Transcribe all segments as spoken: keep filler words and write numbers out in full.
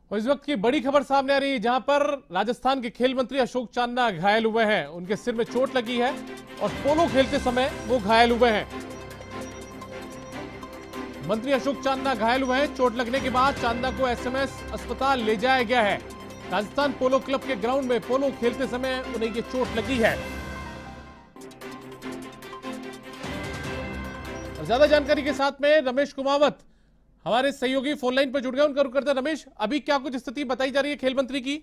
और इस वक्त की बड़ी खबर सामने आ रही है, जहां पर राजस्थान के खेल मंत्री अशोक चांदना घायल हुए हैं। उनके सिर में चोट लगी है और पोलो खेलते समय वो घायल हुए हैं। मंत्री अशोक चांदना घायल हुए हैं। चोट लगने के बाद चांदना को एसएमएस अस्पताल ले जाया गया है। राजस्थान पोलो क्लब के ग्राउंड में पोलो खेलते समय उन्हें ये चोट लगी है। और ज्यादा जानकारी के साथ में रमेश कुमावत हमारे सहयोगी फोन लाइन पर जुड़ गए। उनका रुख करते हैं। रमेश, अभी क्या कुछ स्थिति बताई जा रही है खेल मंत्री की?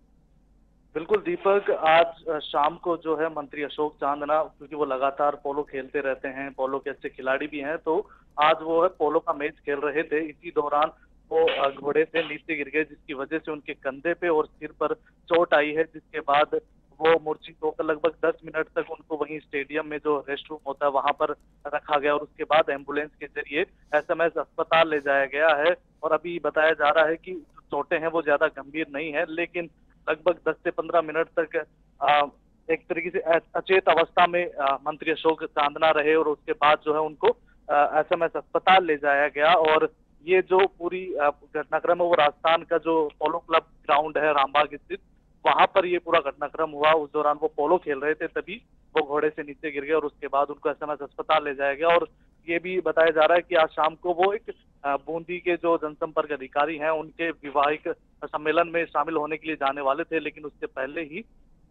बिल्कुल दीपक, आज शाम को जो है मंत्री अशोक चांदना, क्योंकि वो लगातार पोलो खेलते रहते हैं, पोलो के अच्छे खिलाड़ी भी हैं, तो आज वो है पोलो का मैच खेल रहे थे। इसी दौरान वो घोड़े से नीचे गिर गए, जिसकी वजह से उनके कंधे पे और सिर पर चोट आई है, जिसके बाद वो मूर्छित होकर लगभग दस मिनट तक उनको वहीं स्टेडियम में जो रेस्ट रूम होता है वहां पर रखा गया और उसके बाद एम्बुलेंस के जरिए एसएमएस अस्पताल ले जाया गया है। और अभी बताया जा रहा है कि चोटें हैं वो ज्यादा गंभीर नहीं है, लेकिन लगभग दस से पंद्रह मिनट तक आ, एक तरीके से अचेत अवस्था में आ, मंत्री अशोक चांदना रहे और उसके बाद जो है उनको एसएमएस अस्पताल ले जाया गया। और ये जो पूरी घटनाक्रम है वो राजस्थान का जो पोलो क्लब ग्राउंड है रामबाग स्थित, वहां पर ये पूरा घटनाक्रम हुआ। उस दौरान वो पोलो खेल रहे थे, तभी वो घोड़े से नीचे गिर गए और उसके बाद उनको एसएमएस अस्पताल ले जाया गया। और ये भी बताया जा रहा है कि आज शाम को वो एक बूंदी के जो जनसंपर्क अधिकारी हैं उनके विवाहिक सम्मेलन में शामिल होने के लिए जाने वाले थे, लेकिन उससे पहले ही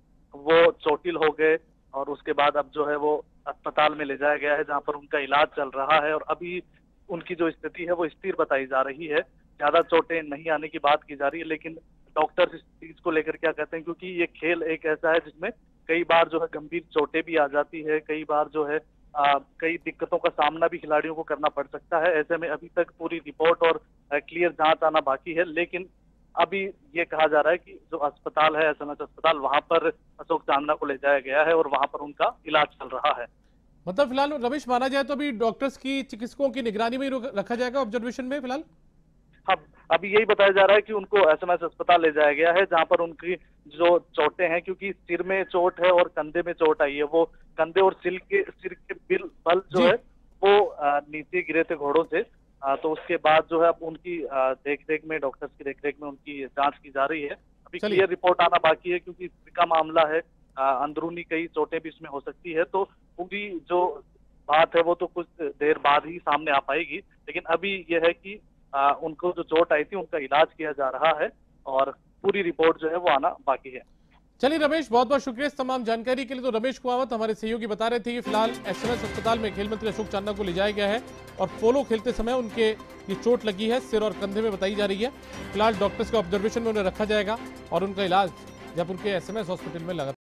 वो चोटिल हो गए और उसके बाद अब जो है वो अस्पताल में ले जाया गया है, जहाँ पर उनका इलाज चल रहा है। और अभी उनकी जो स्थिति है वो स्थिर बताई जा रही है, ज्यादा चोटें नहीं आने की बात की जा रही है। लेकिन डॉक्टर इस चीज को लेकर क्या कहते हैं, क्योंकि ये खेल एक ऐसा है जिसमें कई बार जो है गंभीर चोटें भी आ जाती है, कई बार जो है आ, कई दिक्कतों का सामना भी खिलाड़ियों को करना पड़ सकता है। ऐसे में अभी तक पूरी रिपोर्ट और क्लियर जांच आना बाकी है, लेकिन अभी ये कहा जा रहा है कि जो अस्पताल है एसएमएस अस्पताल, वहां पर अशोक चांदना को ले जाया गया है और वहां पर उनका इलाज चल रहा है। मतलब फिलहाल रमेश, माना जाए तो अभी डॉक्टर्स की, चिकित्सकों की निगरानी में रखा जाएगा ऑब्जर्वेशन में फिलहाल? हाँ, अभी यही बताया जा रहा है कि उनको एसएमएस अस्पताल ले जाया गया है, जहां पर उनकी जो चोटें हैं, क्योंकि सिर में चोट है और कंधे में चोट आई है, वो कंधे और सिर के सिर के बिल बल जो है वो नीचे गिरे थे घोड़ों से। आ, तो उसके बाद जो है अब उनकी देख रेख में, डॉक्टर्स की देख रेख में उनकी जांच की जा रही है। अभी क्लियर रिपोर्ट आना बाकी है, क्योंकि इसका मामला है, आ, अंदरूनी कई चोटें भी इसमें हो सकती है, तो पूरी जो बात है वो तो कुछ देर बाद ही सामने आ पाएगी। लेकिन अभी यह है कि आ, उनको जो चोट आई थी उनका इलाज किया जा रहा है और पूरी रिपोर्ट जो है वो आना बाकी है। चलिए रमेश, बहुत बहुत शुक्रिया इस तमाम जानकारी के लिए। तो रमेश कुमावत हमारे सहयोगी बता रहे थे कि फिलहाल एसएमएस अस्पताल में खेल मंत्री अशोक चांदना को ले जाया गया है और पोलो खेलते समय उनके ये चोट लगी है, सिर और कंधे में बताई जा रही है। फिलहाल डॉक्टर्स के ऑब्जर्वेशन में उन्हें रखा जाएगा और उनका इलाज जब उनके एसएमएस हॉस्पिटल में लगा